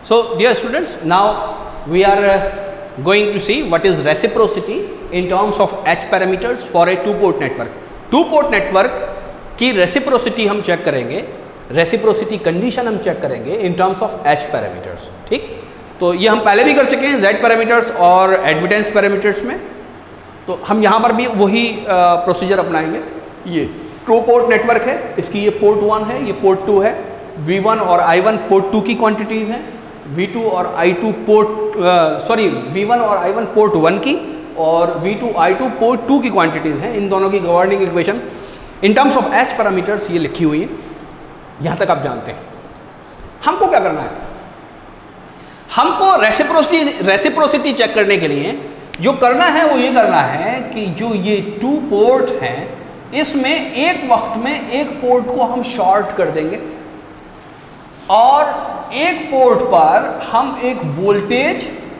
So dear students, now we are going to see what is reciprocity in terms of H parameters for a two-port network. Two-port network की reciprocity हम check करेंगे, reciprocity condition हम check करेंगे in terms of H parameters. ठीक, तो ये हम पहले भी कर चुके हैं Z parameters और admittance parameters में, तो हम यहाँ पर भी वही प्रोसीजर अपनाएंगे। ये टू पोर्ट नेटवर्क है, इसकी ये पोर्ट 1 है, ये पोर्ट 2 है, V1 और I1 पोर्ट 2 की क्वांटिटीज़ हैं, V2 और I2 पोर्ट V1 और I1 पोर्ट 1 की और V2 I2 पोर्ट 2 की क्वांटिटीज़ हैं। इन दोनों की governing equation in terms of H parameters ये लिखी हुई है। यहाँ तक आप जानते हैं। हमको क्या करना है? हमको रेसिप्रोसिटी चेक करने के लिए जो करना है वो ये करना है कि जो ये टू पोर्ट हैं इसमें एक वक्त में एक पोर्ट को हम शॉर्ट कर देंगे और एक पोर्ट पर हम एक वोल्टेज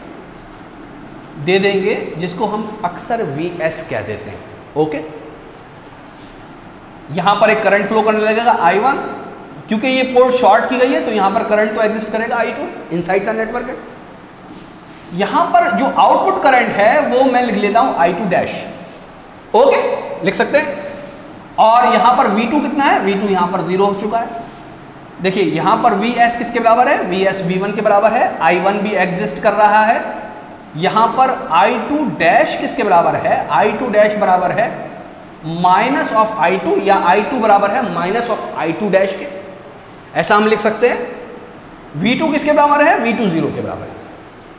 दे देंगे जिसको हम अक्सर Vs कह देते हैं। ओके, यहां पर एक करंट फ्लो करने लगेगा I1, क्योंकि ये पोर्ट शॉर्ट की गई है तो यहां पर करंट तो एग्जिस्ट करेगा I2 इनसाइड द नेटवर्क है। यहां पर जो आउटपुट करंट है वो मैं लिख लेता हूं I2 डैश। ओके, लिख सकते हैं। और यहां पर V2 कितना है? V2 यहां पर 0 हो चुका है। देखिए यहां पर Vs किसके बराबर है? Vs V1 के बराबर है। I1 भी एग्जिस्ट कर रहा है। यहां पर I2 डैश किसके बराबर है? I2 डैश बराबर है माइनस ऑफ I2 या I2 बराबर है माइनस ऑफ I2 डैश के। ऐसा हम लिख सकते हैं। V2 किसके बराबर है? V2 0 के बराबर है।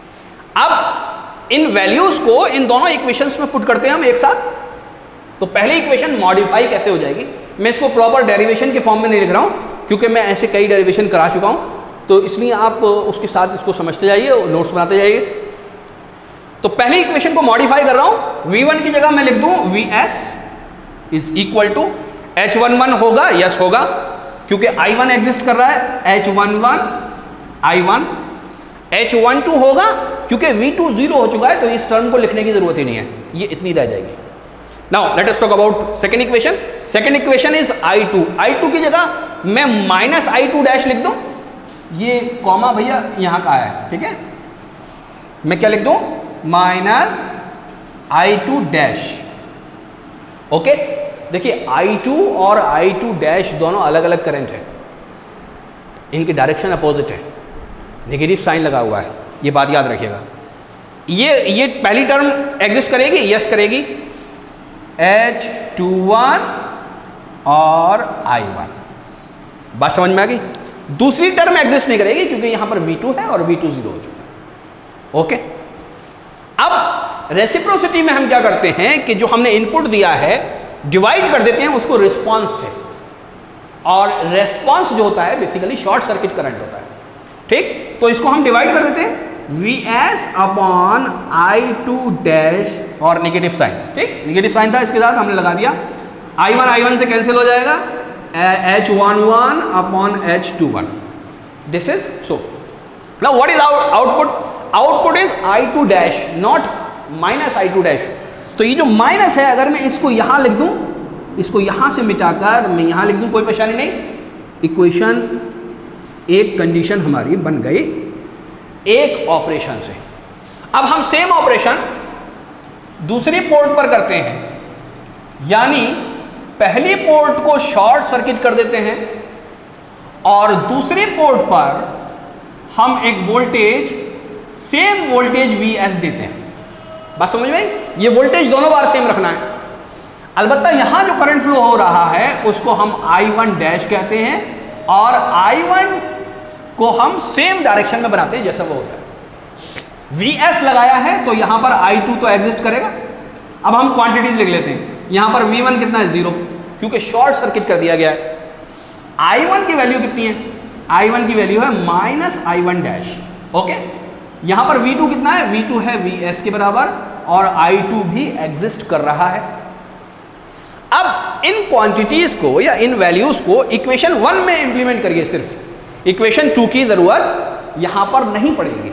अब इन वैल्यूज को इन दोनों इक्वेशंस में पुट करते हैं हम एक साथ। तो पहली इक्वेशन मॉडिफाई कैसे हो जाएगी? मैं इसको प्रॉपर डेरिवेशन के फॉर्म में नहीं लिख रहा हूं क्योंकि मैं ऐसे कई डेरिवेशन करा चुका हूं, तो इसलिए आप उसके साथ इसको समझते जाइए और नोट्स बनाते जाइए। तो पहली इक्वेशन को मॉडिफाई कर रहा हूं। V1 की जगह मैं लिख दूं Vs is equal to H11 होगा, यस होगा, क्योंकि I1 एग्जिस्ट कर रहा है। H11 I1 H12 होगा क्योंकि V2 0 हो चुका है, तो इस टर्म को लिखने की जरूरत ही नहीं है, ये इतनी रह जाएगी। Now let us talk about second equation. Second equation is I2। I2 की जगह मैं माइनस I2 डैश लिख दूं। ये कॉमा भैया यहां का है, ठीक है। मैं क्या लिख दूं? Minus I2 dash. ओके, देखिए I2 और I2 डैश दोनों अलग अलग करंट है, इनकी डायरेक्शन अपोजिट है, नेगेटिव साइन लगा हुआ है, ये बात याद रखिएगा। ये पहली टर्म एग्जिस्ट करेगी, यस करेगी, H21 और I1। बात समझ में आ गई? दूसरी टर्म एग्जिस्ट नहीं करेगी क्योंकि यहां पर V2 है और V2 0 हो चुका है। ओके, अब रेसिप्रोसिटी में हम क्या करते हैं कि जो हमने इनपुट दिया है डिवाइड कर देते हैं उसको रिस्पॉन्स से, और रेस्पॉन्स जो होता है बेसिकली शॉर्ट सर्किट करंट होता है। ठीक, तो इसको हम डिवाइड कर देते हैं Vs अपॉन I2 डैश और नेगेटिव साइन। ठीक, नेगेटिव साइन था, इसके साथ हमने लगा दिया। I1 से कैंसिल हो जाएगा, H11 upon H21। This is so. Now what is output? Output is I2 dash not minus I2 dash. तो ये जो माइनस है अगर मैं इसको यहां लिख दूं, इसको यहां से मिटाकर मैं यहां लिख दूं, कोई परेशानी नहीं। इक्वेशन एक कंडीशन हमारी बन गई एक ऑपरेशन से। अब हम सेम ऑपरेशन दूसरी पोर्ट पर करते हैं, यानी पहली पोर्ट को शॉर्ट सर्किट कर देते हैं और दूसरी पोर्ट पर हम एक वोल्टेज, सेम वोल्टेज Vs देते हैं। बात समझ में? ये वोल्टेज दोनों बार सेम रखना है। अलबत्ता यहां जो करंट फ्लो हो रहा है उसको हम I1 डैश कहते हैं और I1 को हम सेम डायरेक्शन में बनाते हैं जैसा वो होता है। Vs लगाया है तो यहां पर I2 तो एग्जिस्ट करेगा। अब हम क्वांटिटीज लिख लेते हैं। यहां पर V1 कितना है? 0, क्योंकि शॉर्ट सर्किट कर दिया गया है। I1 की वैल्यू कितनी है? I1 की वैल्यू है माइनस I1 डैश। ओके, यहां पर V2 कितना है? V2 है Vs के बराबर और I2 भी एग्जिस्ट कर रहा है। अब इन क्वांटिटीज को या इन वैल्यूज को इक्वेशन 1 में इंप्लीमेंट करिए। सिर्फ इक्वेशन 2 की जरूरत यहां पर नहीं पड़ेगी।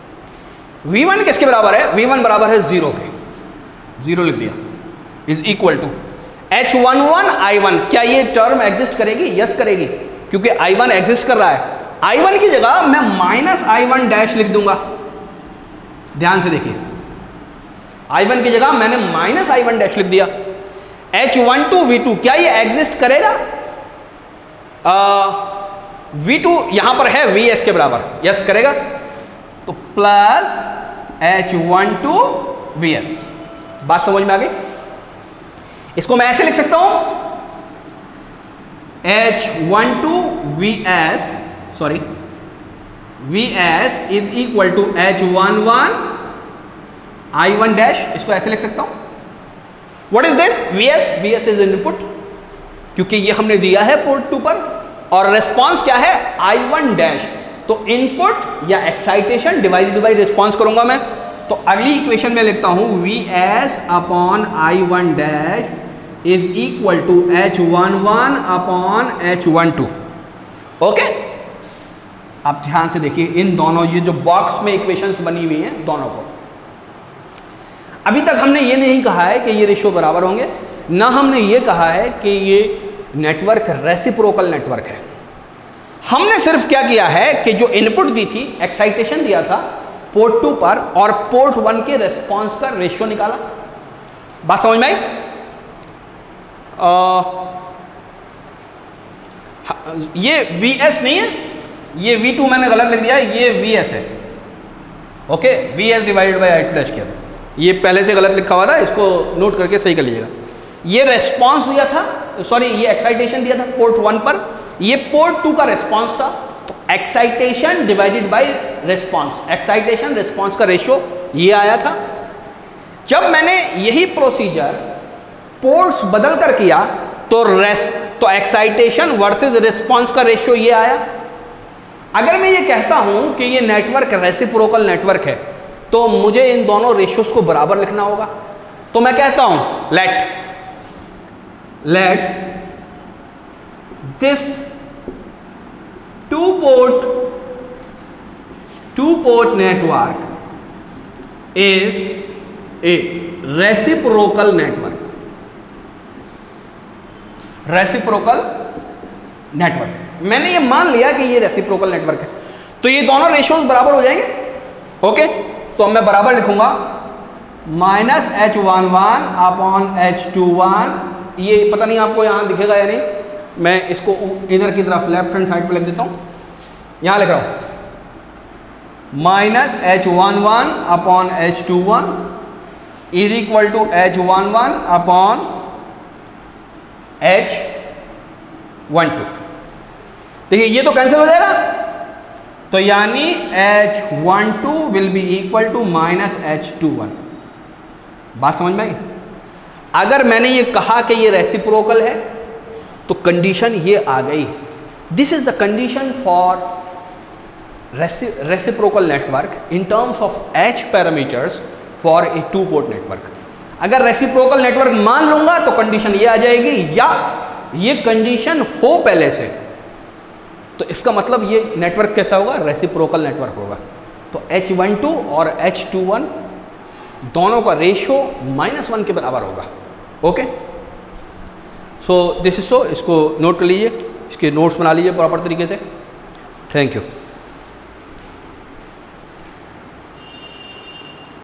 V1 किसके बराबर है? V1 बराबर है 0 के, 0 लिख दिया, is equal to H11 I1। क्या ये टर्म एग्जिस्ट करेगी? यस करेगी, क्योंकि I1 एग्जिस्ट कर रहा है I1 की जगह मैं माइनस I1 डैश लिख दूंगा। ध्यान से देखिए, I1 की जगह मैंने माइनस I1 डैश लिख दिया। H12 V2 क्या ये एग्जिस्ट करेगा? V2 यहां पर है Vs के बराबर, यस करेगा। तो प्लस H12 Vs। बात समझ में आ गई? इसको मैं ऐसे लिख सकता हूं, H12 Vs sorry Vs is equal to H11 I1 dash. इसको ऐसे लिख सकता हूं। What is this? Vs is input, क्योंकि ये हमने दिया है पोर्ट 2 पर, और रेस्पॉन्स क्या है? I1 dash. तो इनपुट या एक्साइटेशन डिवाइडेड बाई रिस्पॉन्स करूंगा मैं। तो अगली इक्वेशन में लिखता हूं Vs upon I1 dash is equal to H11 upon H12। Okay, आप ध्यान से देखिए इन दोनों, ये जो बॉक्स में इक्वेशंस बनी हुई हैं दोनों को। अभी तक हमने ये नहीं कहा है कि ये रेशियो बराबर होंगे, ना हमने ये कहा है कि ये नेटवर्क रेसिप्रोकल नेटवर्क है। हमने सिर्फ क्या किया है कि जो इनपुट दी थी, एक्साइटेशन दिया था पोर्ट 2 पर, और पोर्ट 1 के रेस्पॉन्स का रेशियो निकाला। बात समझ में आई? ये Vs नहीं है, ये V2 मैंने गलत लिख दिया, ये Vs है। Okay, Vs divided by I2 dash किया था, ये पहले से गलत लिखा हुआ था, इसको नोट करके सही कर लीजिएगा। ये रेस्पॉन्स दिया था, सॉरी ये एक्साइटेशन दिया था पोर्ट 1 पर, ये पोर्ट 2 का रेस्पॉन्स था। तो excitation divided by response, excitation response का रेशियो ये आया था। जब मैंने यही प्रोसीजर पोर्ट्स बदल कर किया तो एक्साइटेशन वर्सेस रिस्पॉन्स का रेशियो ये आया। अगर मैं ये कहता हूं कि ये नेटवर्क रेसिप्रोकल नेटवर्क है, तो मुझे इन दोनों रेशियोज को बराबर लिखना होगा। तो मैं कहता हूं let this two port network is a reciprocal network. Reciprocal network, मैंने ये मान लिया कि ये रेसिप्रोकल नेटवर्क है, तो ये दोनों रेशियोज बराबर हो जाएंगे। ओके, तो मैं बराबर लिखूंगा माइनस H11 अपॉन H21। ये पता नहीं आपको यहां दिखेगा या नहीं, मैं इसको इधर की तरफ लेफ्ट हैंड साइड पे लिख देता हूं। यहां लिख रहा हूं minus H11 upon H21 is equal to H11 upon H12। देखिए ये तो कैंसिल हो जाएगा, तो यानी H12 will be equal to minus H21। बात समझ में आई? अगर मैंने ये कहा कि ये रेसिप्रोकल है, तो कंडीशन ये आ गई। This is the condition for reciprocal network in terms of H parameters for a two port network. अगर रेसिप्रोकल नेटवर्क मान लूंगा तो कंडीशन ये आ जाएगी, या ये कंडीशन हो पहले से, तो इसका मतलब ये नेटवर्क कैसा होगा? रेसिप्रोकल नेटवर्क होगा। तो H12 और H21 दोनों का रेशियो -1 के बराबर होगा। Okay, so this is so, इसको नोट कर लीजिए, इसके नोट्स बना लीजिए प्रॉपर तरीके से। Thank you.